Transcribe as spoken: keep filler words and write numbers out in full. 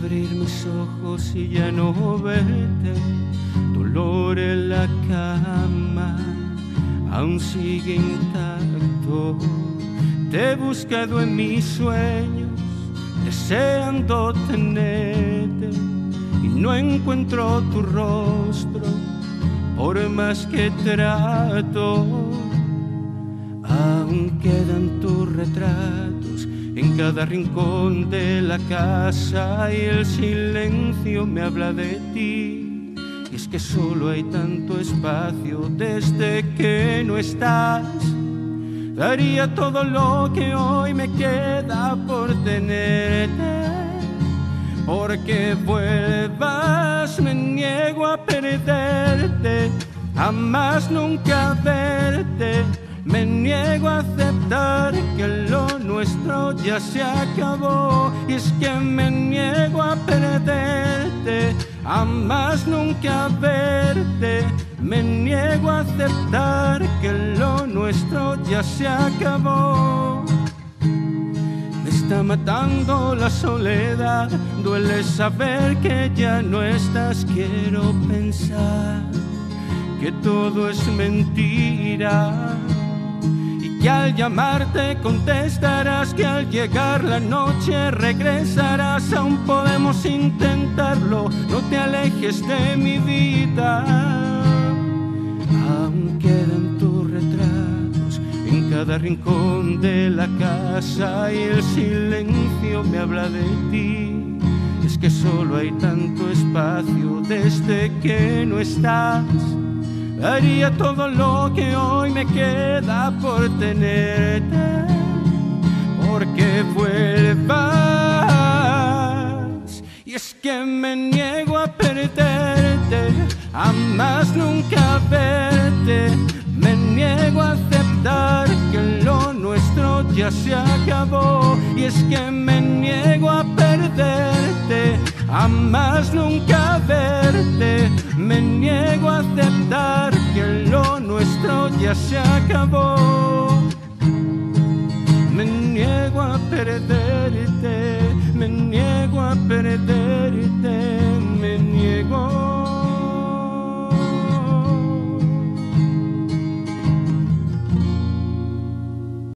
abrir mis ojos y ya no verte, dolor en la cama aún sigue intacto. Te he buscado en mis sueños, deseando tenerte, y no encuentro tu rostro, por más que trato. Aún quedan tus retratos en cada rincón de la casa, y el silencio me habla de ti. Y es que solo hay tanto espacio desde que no estás. Daría todo lo que hoy me queda por tenerte, porque vuelvas, me niego a perderte, jamás nunca verte. Me niego a aceptar que lo nuestro ya se acabó. Y es que me niego a perderte, jamás nunca verte. Me niego a aceptar que lo nuestro ya se acabó. Me está matando la soledad, duele saber que ya no estás. Quiero pensar que todo es mentira, que al llamarte contestarás, que al llegar la noche regresarás. Aún podemos intentarlo, no te alejes de mi vida. Aún quedan tus retratos en cada rincón de la casa, y el silencio me habla de ti. Es que solo hay tanto espacio desde que no estás. Haría todo lo que hoy me queda por tenerte, porque vuelvas. Y es que me niego a perderte, jamás nunca verte. Me niego a aceptar que lo nuestro ya se acabó. Y es que me niego a perderte, jamás nunca verte. Me niego a aceptar que lo nuestro ya se acabó. Me niego a perderte, me niego a perderte, me niego.